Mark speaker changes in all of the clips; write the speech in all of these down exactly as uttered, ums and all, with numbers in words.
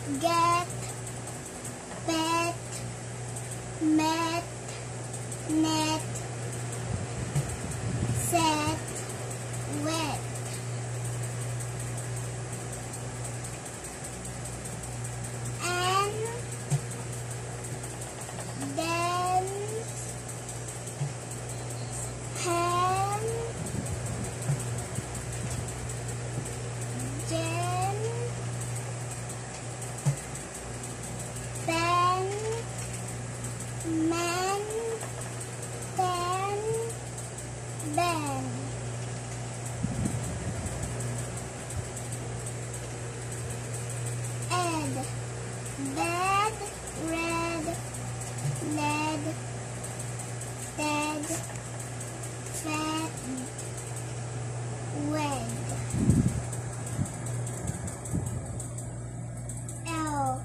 Speaker 1: get, pet, met, net, set, wet. And dance, hand, jam, pen, man, tan, ban. Add, bad, red, lead, dead, fat, wed. L,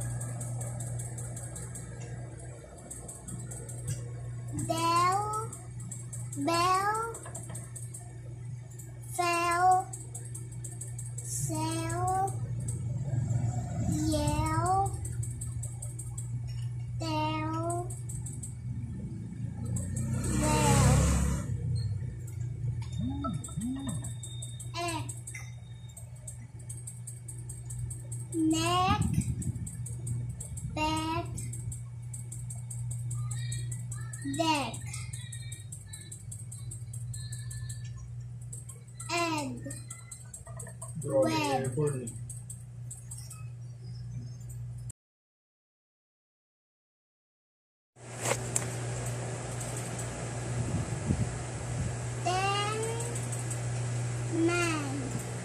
Speaker 1: del, bell, fell, sell, yell, tell, well. Eck, neck, back, deck. Egg, web. Ten, man,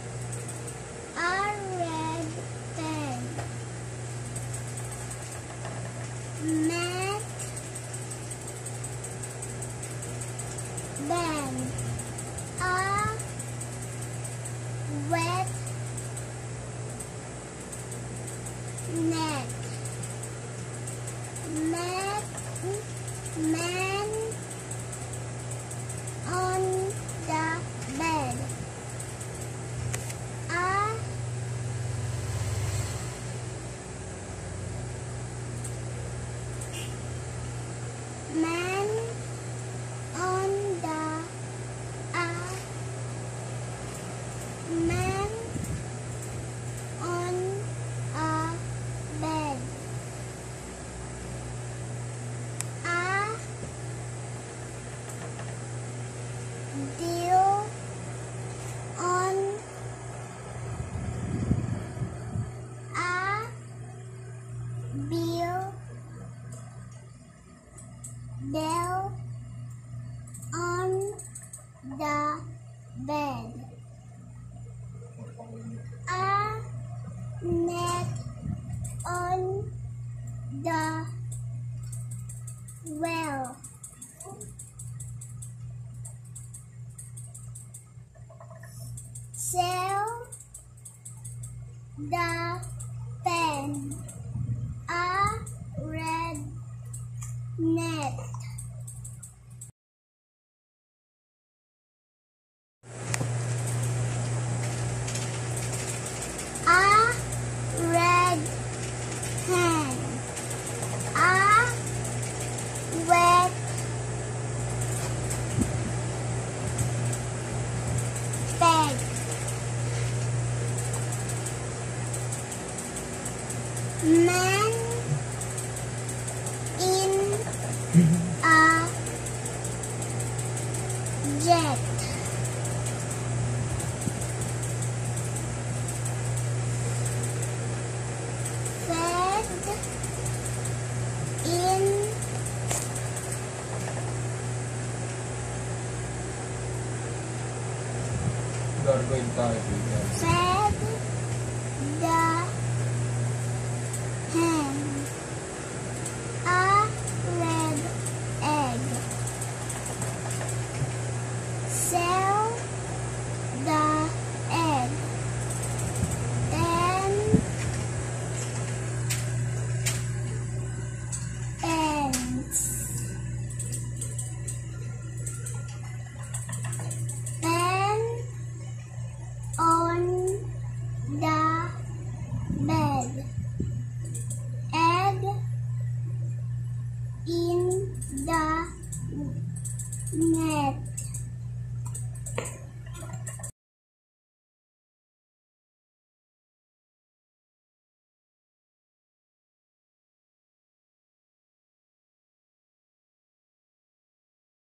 Speaker 1: a red pen. Mat, ban, a wet net. Mat, man on the bed. A man on the a man on a bed. A deal on a bill, bell on the bed. A net on the well. Sell the pen. A red net. A red hen. A wet bag. Man in a jet. Fed in
Speaker 2: Gagawin tayo dito.
Speaker 1: fed